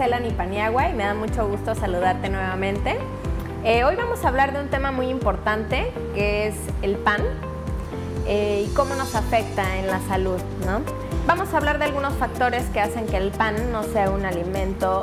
Elani Paniagua y me da mucho gusto saludarte nuevamente. Hoy vamos a hablar de un tema muy importante que es el pan y cómo nos afecta en la salud, ¿no? Vamos a hablar de algunos factores que hacen que el pan no sea un alimento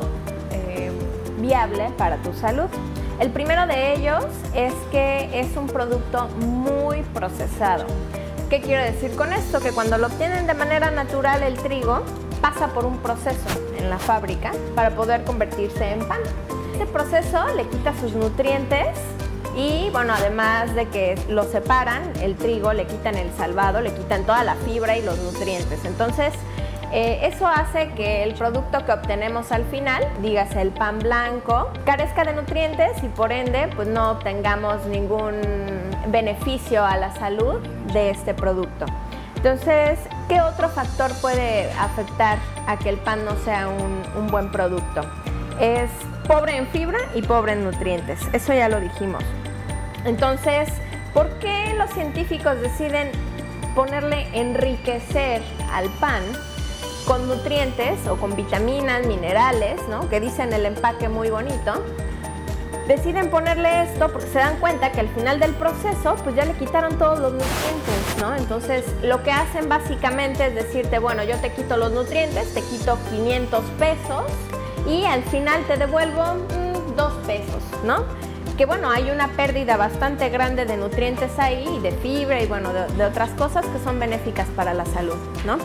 viable para tu salud. El primero de ellos es que es un producto muy procesado. ¿Qué quiero decir con esto? Que cuando lo obtienen de manera natural el trigo, pasa por un proceso en la fábrica para poder convertirse en pan. Este proceso le quita sus nutrientes y, bueno, además de que lo separan, el trigo, le quitan el salvado, le quitan toda la fibra y los nutrientes. Entonces, eso hace que el producto que obtenemos al final, dígase el pan blanco, carezca de nutrientes y por ende pues no obtengamos ningún beneficio a la salud de este producto. Entonces, ¿qué otro factor puede afectar a que el pan no sea un buen producto? Es pobre en fibra y pobre en nutrientes, eso ya lo dijimos. Entonces, ¿por qué los científicos deciden ponerle enriquecer al pan con nutrientes o con vitaminas, minerales, ¿no? Que dicen el empaque muy bonito? Deciden ponerle esto porque se dan cuenta que al final del proceso pues ya le quitaron todos los nutrientes, ¿no? Entonces lo que hacen básicamente es decirte, bueno, yo te quito los nutrientes, te quito 500 pesos y al final te devuelvo 2 pesos, ¿no? Que bueno, hay una pérdida bastante grande de nutrientes ahí y de fibra y bueno, de otras cosas que son benéficas para la salud, ¿no?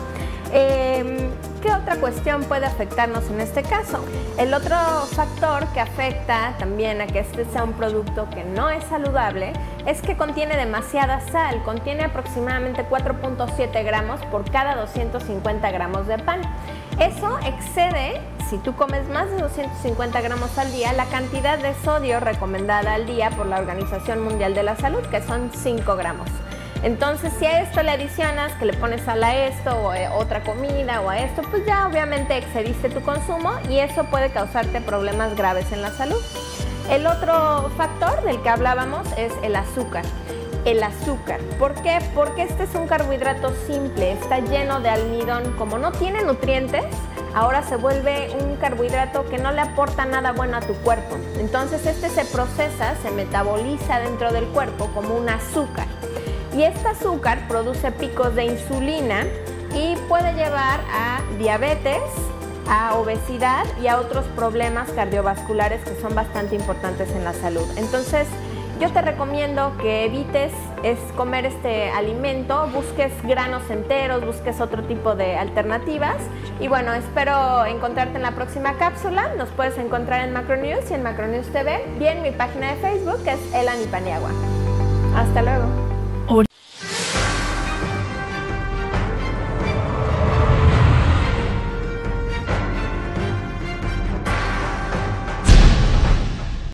¿Qué otra cuestión puede afectarnos en este caso? El otro factor que afecta también a que este sea un producto que no es saludable es que contiene demasiada sal, contiene aproximadamente 4.7 gramos por cada 250 gramos de pan. Eso excede, si tú comes más de 250 gramos al día, la cantidad de sodio recomendada al día por la Organización Mundial de la Salud, que son 5 gramos. Entonces, si a esto le adicionas que le pones sal a esto o a otra comida o a esto, pues ya obviamente excediste tu consumo y eso puede causarte problemas graves en la salud. El otro factor del que hablábamos es el azúcar. El azúcar. ¿Por qué? Porque este es un carbohidrato simple, está lleno de almidón. Como no tiene nutrientes, ahora se vuelve un carbohidrato que no le aporta nada bueno a tu cuerpo. Entonces, este se procesa, se metaboliza dentro del cuerpo como un azúcar. Y este azúcar produce picos de insulina y puede llevar a diabetes, a obesidad y a otros problemas cardiovasculares que son bastante importantes en la salud. Entonces, yo te recomiendo que evites comer este alimento, busques granos enteros, busques otro tipo de alternativas. Y bueno, espero encontrarte en la próxima cápsula. Nos puedes encontrar en Macronews y en Macronews TV y en mi página de Facebook, que es Elani Paniagua. Hasta luego.